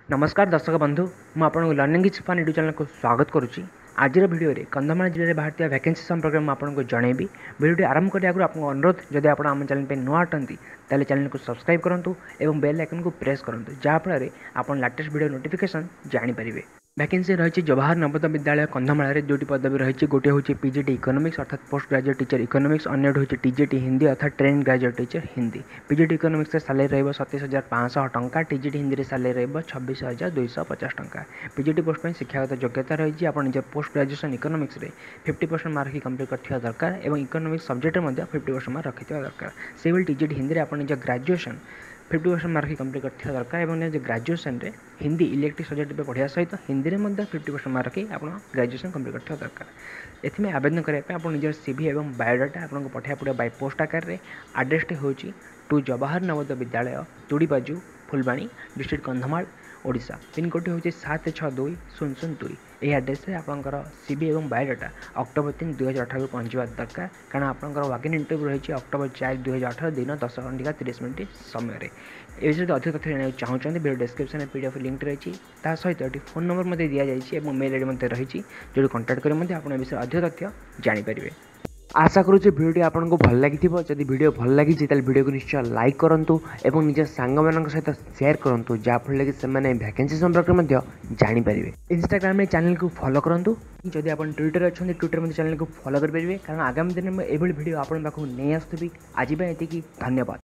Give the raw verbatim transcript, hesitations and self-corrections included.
नमस्कार दर्शक बंधु मु आपको learning is fun YouTube channel को स्वागत करुच्ची। आज वीडियो रे कंधमाल जिले में बाहर वैकेंसी संपर्क में आपको जनइबी। वीडियो आरंभ करने आगे आपको अनुरोध जदि आप आम चैनल पर नुआ अटंती तेल चैनल को सब्सक्राइब करूँ और बेल आइकन को प्रेस करूँ जहाँफल आप लेटेस्ट वीडियो नोटिफिकेशन जानीपर। वैकेंसी रही जवाहर नवोदय विद्यालय कंधमाल दुईटी पदवी रही गोटे हूँ पीजीटी इकोनॉमिक्स अर्थात पोस्ट ग्रेजुएट टीचर इकोनॉमिक्स, अन्य हूँ टीजीटी हिंदी अर्थात train graduate teacher Hindi. PGT economics salary रही सतीश हजार पाँच टंका, टीजीटी हिंदी सैलरी रही छब्बीस हजार दुईश पचास टंका। पीजीटी पोस्ट में शिक्षागत योग्यता रही आप निज पोस्ट ग्रेजुएशन इकोनॉमिक्स रे फिफ्टी परसेंट मार्क कंप्लीट करथिबा दरकार और इकोनॉमिक्स सब्जेक्ट में फिफ्टी परसेंट मार्क रखिथिबा दरकार। से भी टीजीटी हिंदी आप निज graduation fifty percent mark complete करथिबा दरकार और निज ग्रेजुएशन रे हिंदी इलेक्टिव सब्जेक्ट पे पढ़िया सहित हिंदी में फिफ्टी परसेंट मार्क रखी आप ग्रेजुएशन कंप्लीट करथिबा दरकार। एथिमे आवेदन करने आप निजर सीवी और बायोडाटा आपको पठाया पड़े बाय पोस्ट आकार रे। एड्रेसटी हूँ to Jawahar Navodaya Vidyalaya Tudibaju Phulbani district Kandhamal Odisha. Pincode हूँ सात छः दुई शून्य शून्य दुई। यह एड्रेस आपंकर सीवी और बायोडाटा अक्टोबर तीन दुई हजार अठारह पहुँचा दरकार कारण आपंकर वाकिन इंटरव्यू रही अक्टोबर चार दुई हजार अठारह दिन दस घंटा तीस मिनट समय। ये विषय अधिक तथ्य जानना चाहते वीडियो डिस्क्रिप्शन में पीडीएफ लिंक रही सहित ये फोन नंबर दि जाइए मेल आईडी रही जो कंटाक्ट कर आप विषय अधिक तथ्य जानीपर। आशा करुचे वीडियो आपको भल लगी। जदि वीडियो भल लगी वीडियो को निश्चय लाइक करूँ और निज सांग मान सहित शेयर करूँ जहाँफल कि से वैकेंसी संपर्क में जानीपर। इंस्टाग्राम में चैनल को फॉलो करूँ। जदि आप ट्विटर अच्छा ट्विटर में चैनल को फॉलो करेंगे कारण आगामी दिन में यह वीडियो आपको नहीं आसुवी। आज ये धन्यवाद।